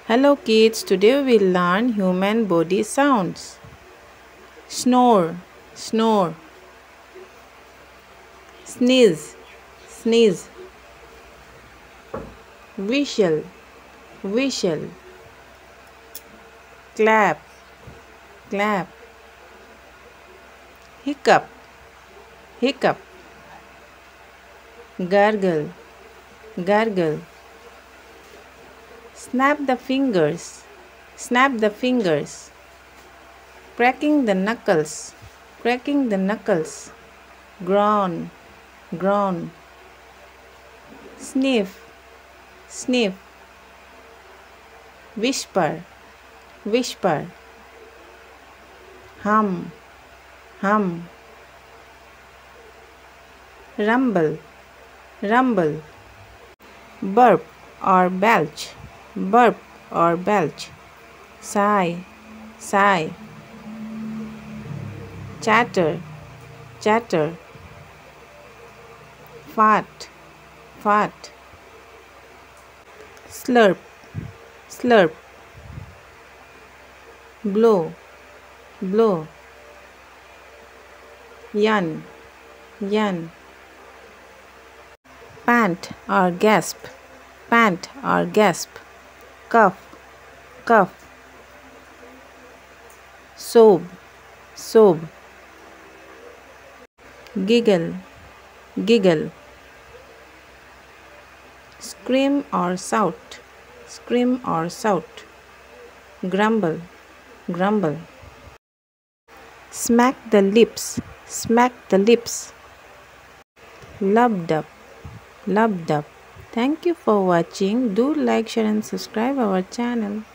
Hello kids, today we'll learn human body sounds. Snore, snore. Sneeze, sneeze. Whistle, whistle. Clap, clap. Hiccup, hiccup. Gargle, gargle. Snap the fingers, snap the fingers. Cracking the knuckles, cracking the knuckles. Groan, groan. Sniff, sniff. Whisper, whisper. Hum, hum. Rumble, rumble. Burp or belch, burp or belch. Sigh, sigh. Chatter, chatter. Fart, fart. Slurp, slurp. Blow, blow. Yawn, yawn. Pant or gasp, pant or gasp. Cough, cough. Sob, sob. Giggle, giggle. Scream or shout, scream or shout. Grumble, grumble. Smack the lips, smack the lips. Lub-dub, lub-dub. Thank you for watching. Do like, share and subscribe our channel.